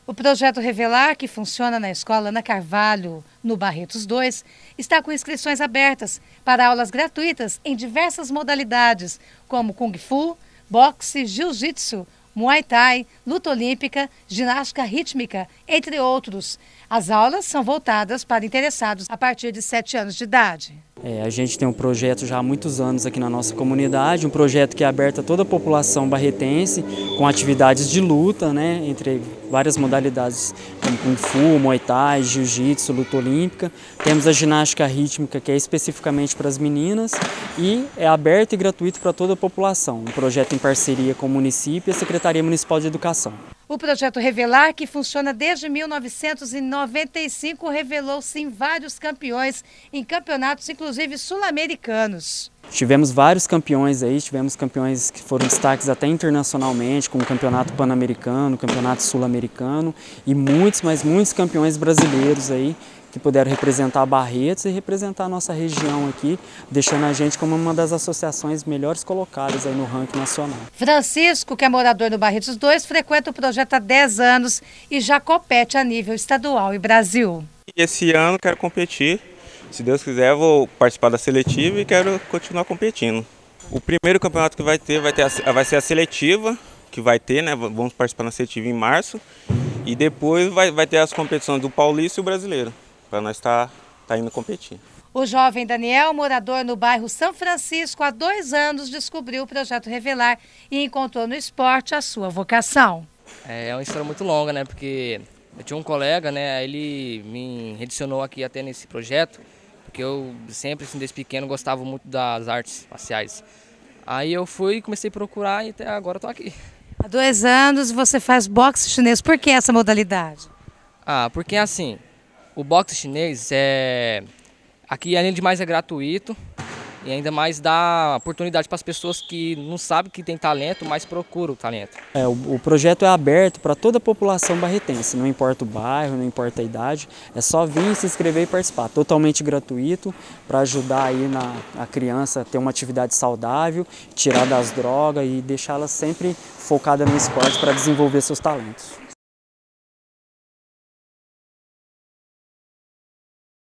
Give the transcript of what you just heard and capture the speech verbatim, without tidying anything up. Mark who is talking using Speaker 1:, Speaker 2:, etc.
Speaker 1: O projeto Revelar, que funciona na Escola Ana Carvalho, no Barretos dois, está com inscrições abertas para aulas gratuitas em diversas modalidades, como Kung Fu, boxe, jiu-jitsu, Muay Thai, luta olímpica, ginástica rítmica, entre outros. As aulas são voltadas para interessados a partir de sete anos de idade.
Speaker 2: É, a gente tem um projeto já há muitos anos aqui na nossa comunidade, um projeto que é aberto a toda a população barretense, com atividades de luta, né, entre várias modalidades como Kung Fu, Muay Thai, Jiu-Jitsu, luta olímpica. Temos a ginástica rítmica, que é especificamente para as meninas, e é aberto e gratuito para toda a população. Um projeto em parceria com o município e a Secretaria Municipal de Educação.
Speaker 1: O projeto Revelar, que funciona desde mil novecentos e noventa e cinco, revelou-se em vários campeões em campeonatos, inclusive sul-americanos.
Speaker 2: Tivemos vários campeões aí, tivemos campeões que foram destaques até internacionalmente, como o Campeonato Pan-Americano, Campeonato Sul-Americano e muitos, mas muitos campeões brasileiros aí que puderam representar Barretos e representar a nossa região aqui, deixando a gente como uma das associações melhores colocadas aí no ranking nacional.
Speaker 1: Francisco, que é morador do Barretos dois, frequenta o projeto há dez anos e já compete a nível estadual e Brasil.
Speaker 3: Esse ano quero competir, se Deus quiser vou participar da seletiva e quero continuar competindo. O primeiro campeonato que vai ter vai, ter a, vai ser a seletiva, que vai ter, né? Vamos participar na seletiva em março, e depois vai, vai ter as competições do Paulista e o Brasileiro, para nós estar tá, tá indo competir.
Speaker 1: O jovem Daniel, morador no bairro São Francisco, há dois anos descobriu o projeto Revelar e encontrou no esporte a sua vocação.
Speaker 4: É uma história muito longa, né? Porque eu tinha um colega, né? Ele me adicionou aqui até nesse projeto, porque eu sempre, assim, desde pequeno, gostava muito das artes marciais. Aí eu fui e comecei a procurar e até agora estou aqui.
Speaker 1: Há dois anos você faz boxe chinês. Por que essa modalidade?
Speaker 4: Ah, porque assim, o boxe chinês é... Aqui, além de mais, é gratuito e ainda mais dá oportunidade para as pessoas que não sabem que tem talento, mas procuram o talento.
Speaker 2: É, o, o projeto é aberto para toda a população barretense, não importa o bairro, não importa a idade, é só vir, se inscrever e participar. Totalmente gratuito, para ajudar aí na, a criança a ter uma atividade saudável, tirar das drogas e deixá-la sempre focada no esporte para desenvolver seus talentos.